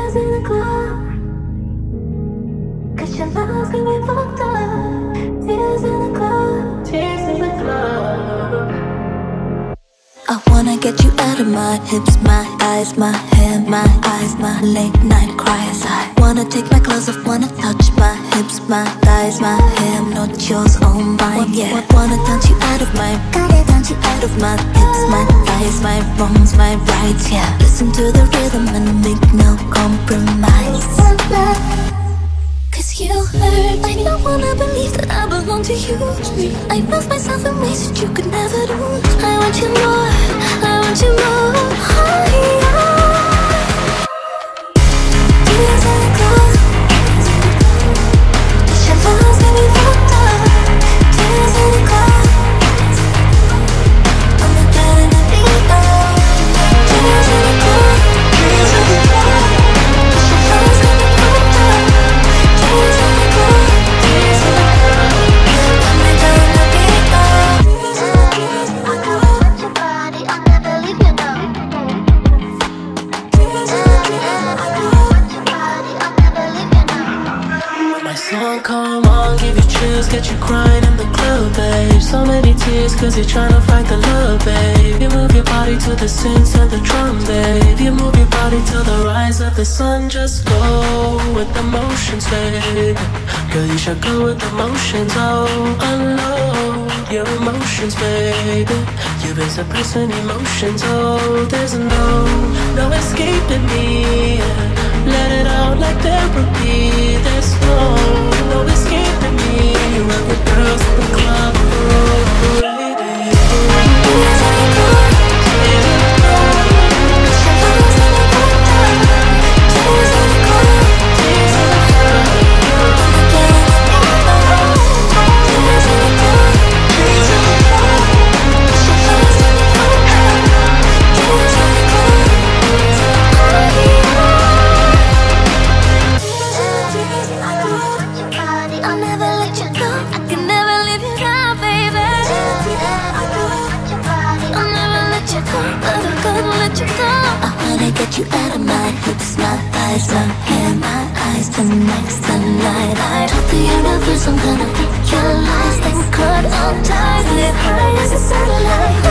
tears in the club. 'Cause your love's got me fucked up. Tears in the club. Tears in the club. I wanna get you out of my hips, my eyes, my hair, my eyes, my late night cries. I wanna take my clothes off, wanna touch my hips, my thighs, my hair, not yours, all mine. Yeah, wanna dance you out of my, gotta dance you out of my hips, my thighs, my wrongs, my rights. Yeah, listen to the rhythm and make no compromise. 'Cause you hurt, I don't wanna believe that I belong to you. I love myself in ways that you could never do. I want you more, I want you more. Oh, yeah. Tears in the club. 'Cause your love's got me fucked up. Tears in the club. I'm not getting the beat up. Tears in the club. Tears in the club. 'Cause your love's got me fucked up. Tears in the club. Tears in the club. I'm not getting the beat up. I know I want your body, I'll never leave you now. I know I want your body, I'll never leave you now. When my song come on, give you chills, get you crying in the club, babe. So many tears, 'cause you're trying to fight the love, babe. You move your body to the synths and the drum, babe. You move your body to the rise of the sun. Just go with the motions, babe. Girl, you should go with the motions, oh. Unload your emotions, babe. You've been suppressing emotions, oh. There's no escaping me. Let it out like therapy. There's no escaping me. You run with girls at the club, oh, baby. Tears in the club. Tears in the club. 'Cause your love's got me fucked up. Tears in the club. Tears in the club. I'm not getting the beat up. Tears in the club. Tears in the club. 'Cause your love's got me fucked up. Tears in the club. Oh, yeah. I know I want your body, I'll never let you go. I can never leave you now, baby. I know I want your body, I'll never let you go. But I'm gonna let you go. I wanna get you out of my hips, my thighs, my hair, my eyes. Tonight's the night. I told the universe I'm gonna realize. Thank God I'm tired. Live high as a satellite.